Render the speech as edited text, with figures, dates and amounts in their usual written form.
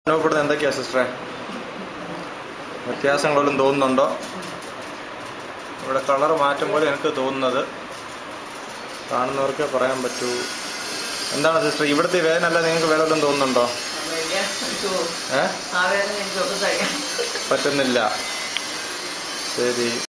അനുഭവപ്പെടുന്നത് എന്തൊക്കെയാ സിസ്റ്ററെ? വ്യത്യാസങ്ങളൊന്നും തോന്നുന്നുണ്ടോ? ഇവിടെ കളർ മാറ്റം പോലെ എനിക്ക് തോന്നുന്നത്, കാണുന്നവർക്കേ പറയാൻ പറ്റൂ. എന്താണ് സിസ്റ്റർ ഇവിടുത്തെ വേദന അല്ല, നിങ്ങൾക്ക് വേറെ വല്ലതും തോന്നുന്നുണ്ടോ? പറ്റുന്നില്ല. ശരി.